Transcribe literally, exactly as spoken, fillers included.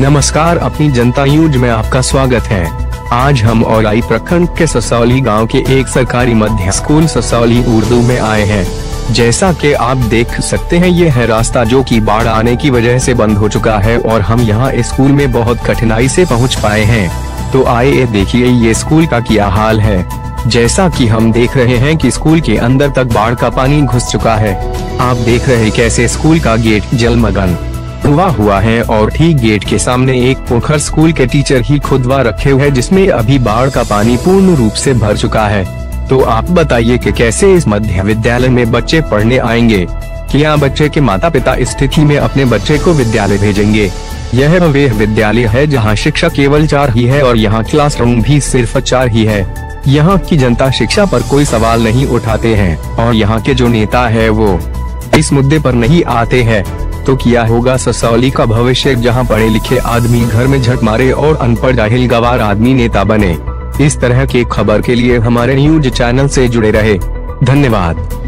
नमस्कार, अपनी जनता न्यूज में आपका स्वागत है। आज हम औलाई प्रखंड के ससौली गांव के एक सरकारी मध्य स्कूल ससौली उर्दू में आए हैं। जैसा कि आप देख सकते हैं, ये है रास्ता जो कि बाढ़ आने की वजह से बंद हो चुका है और हम यहाँ स्कूल में बहुत कठिनाई से पहुँच पाए हैं। तो आइए देखिए ये स्कूल का क्या हाल है। जैसा कि हम देख रहे हैं कि स्कूल के अंदर तक बाढ़ का पानी घुस चुका है। आप देख रहे हैं कैसे स्कूल का गेट जलमग्न हुआ हुआ है और ठीक गेट के सामने एक पोखर स्कूल के टीचर ही खुदवा रखे हुए हैं, जिसमें अभी बाढ़ का पानी पूर्ण रूप से भर चुका है। तो आप बताइए कि कैसे इस मध्य विद्यालय में बच्चे पढ़ने आएंगे? क्या बच्चे के माता पिता इस स्थिति में अपने बच्चे को विद्यालय भेजेंगे? यह वह विद्यालय है जहां शिक्षा केवल चार ही है और यहां क्लासरूम भी सिर्फ चार ही है। यहाँ की जनता शिक्षा पर कोई सवाल नहीं उठाते हैं और यहाँ के जो नेता है वो इस मुद्दे पर नहीं आते हैं। तो क्या होगा ससौली का भविष्य, जहां पढ़े लिखे आदमी घर में झट मारे और अनपढ़ जाहिल गवार आदमी नेता बने? इस तरह के खबर के लिए हमारे न्यूज चैनल से जुड़े रहे। धन्यवाद।